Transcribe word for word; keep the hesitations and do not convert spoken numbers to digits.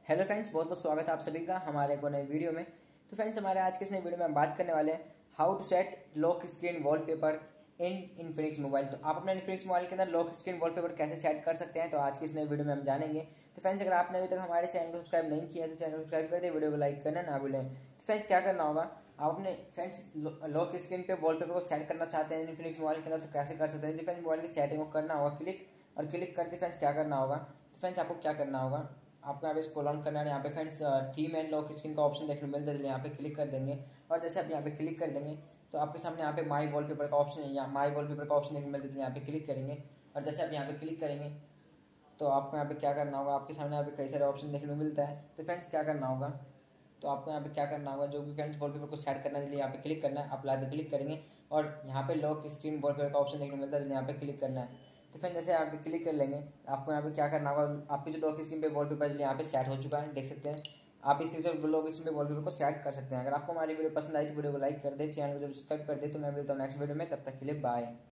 Hello friends, बहुत बहुत स्वागत है आप सभी का हमारे को नए वीडियो में। तो फ्रेंड्स, हमारे आज के इस नए वीडियो में हम बात करने वाले हैं how to set lock screen wallpaper in Infinix mobile. तो आप अपने इन्फिनिक्स मोबाइल के अंदर लॉक स्क्रीन वॉलपेपर कैसे सेट कर सकते हैं, तो आज की इस नए वीडियो में हम जानेंगे। तो फ्रेंड्स, अगर आपने अभी तक हमारे चैनल को सब्सक्राइब नहीं किया तो चैनल को सब्सक्राइब कर दे, वीडियो को लाइक करना ना भूलें। तो फ्रेंड्स, क्या करना होगा, आप अपने फ्रेंड्स लॉक स्क्रीन पे वॉलपेपर को सेट करना चाहते हैं इन्फिनिक्स मोबाइल के अंदर, तो कैसे कर सकते हैं। फ्रेंड्स, मोबाइल की सेटिंग को करना होगा क्लिक, और क्लिक करते फ्रेंड्स क्या करना होगा, तो फ्रेंड्स आपको क्या करना होगा, आपको यहाँ पे स्क्रॉल ऑन करना है। यहाँ पे friends theme and lock screen का ऑप्शन देखने को मिलता है, यहाँ पे क्लिक कर देंगे। और जैसे आप यहाँ पे क्लिक कर देंगे तो आपके सामने यहाँ पे माई वॉलपेपर का ऑप्शन है, यहाँ माई वॉलपेपर का ऑप्शन देखने को मिलता है, यहाँ पे क्लिक करेंगे। और जैसे आप यहाँ पे क्लिक करेंगे तो आपको यहाँ पे क्या करना होगा, आपके सामने यहाँ पे कई सारे ऑप्शन देखने को मिलता है। तो फ्रेंड्स क्या करना होगा, तो आपको यहाँ पे क्या करना होगा, जो भी फ्रेंड्स वॉलपेपर को सेट करने के लिए यहाँ पे क्लिक करना है, अप्लाई पे क्लिक करेंगे। और यहाँ पे लॉक स्क्रीन वॉलपेपर का ऑप्शन देखने को मिलता है, यहाँ पे क्लिक करना है। तो फ्रेंड जैसे यहाँ पे क्लिक कर लेंगे, आपको यहाँ पे क्या करना होगा, आपकी जो लॉक स्क्रीन पे वॉलपेपर यहाँ पे सेट हो चुका है, देख सकते हैं आप इस तरीके से लॉक स्क्रीन पे वॉलपेपर को सेट कर सकते हैं। अगर आपको हमारी वीडियो पसंद आई तो वीडियो को लाइक कर दे, चैनल को जरूर सब्सक्राइब कर दे। तो मैं मिलता हूँ नेक्स्ट वीडियो में, तब तक के लिए बाय।